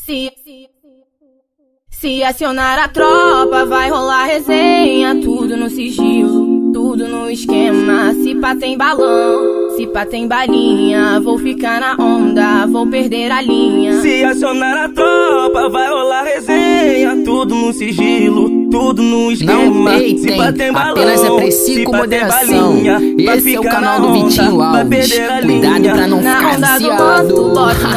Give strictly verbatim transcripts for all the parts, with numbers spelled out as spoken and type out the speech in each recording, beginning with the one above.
Se, se, se acionar a tropa, vai rolar resenha. Tudo no sigilo, tudo no esquema. Se pá tem balão, se pá tem balinha. Vou ficar na onda, vou perder a linha. Se acionar a tropa, vai rolar resenha. Tudo no sigilo, tudo no esquema. Não peitem, apenas aprecie com moderação. Esse é o canal do Vitinho Alves. Cuidado pra não ficar viciado.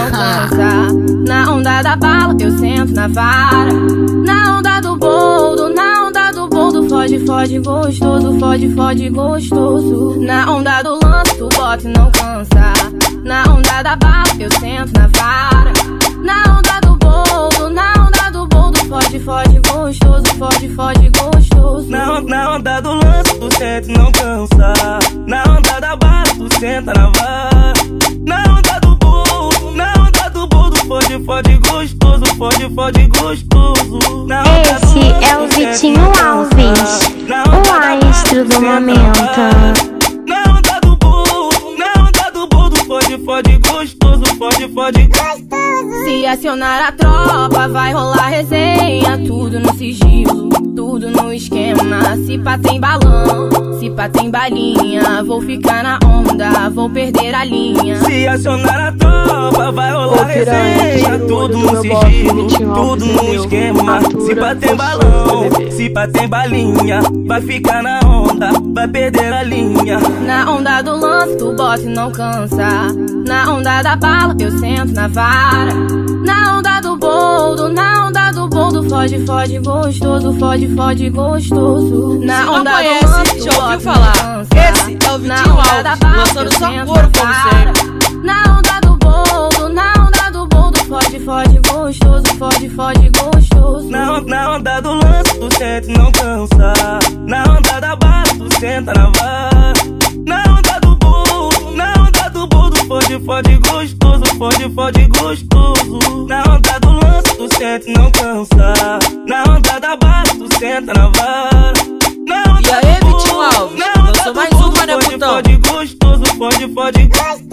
Na onda da bala, eu sento na vara. Na onda do boldo, na onda do boldo. Fode, fode, gostoso, fode, fode, gostoso. Na onda do lance, tu bota e não cansa. Na onda da bala, eu sento na vara. Na onda do boldo, na onda do boldo. Fode, fode, gostoso, fode, fode, gostoso. Na, na onda do lance, tu senta e não cansa. Na onda da bala, tu senta na vara. Na onda do boldo, na onda do boldo. Fode, fode, gostoso, fode, fode, gostoso. Na onda Esse do é o Vitinho Alves, o maestro do momento. Na onda do boldo, na onda do boldo. Fode, fode, gostoso, fode, fode, gostoso. Se acionar a tropa, vai rolar resenha. Tudo no sigilo, tudo no esquema. Se pá tem balão, se pá tem balinha. Vou ficar na onda, vou perder a linha. Se acionar a tropa, vai rolar resenha. Tudo no sigilo, tudo no esquema. Se pá tem balão, se pá tem balinha. Vai ficar na onda, vai perder a linha. Na onda do lance, tu bota e não cansa. Na onda da bala, eu sento na vara. Na onda do boldo, na onda do boldo. Fode, fode, gostoso, fode, fode, gostoso. Na onda do lance, já ouviu falar? Esse é o Vitinho Alves, lançando só couro como sempre. Na onda do boldo, na onda do boldo. Fode, fode, gostoso, fode, fode, gostoso. Na, na onda do lance, tu senta e não cansa. Na onda da bala, tu senta na vara. Na onda do boldo, na onda do boldo. Fode, fode, gostoso, fode, fode, gostoso. Na onda do lance, tu senta e não cansa. Na onda da bala, tu senta na vara. E aí, Vitinho Alves, lançou mais uma, né, putão? Fode, fode, gostoso, fode, fode, gostoso.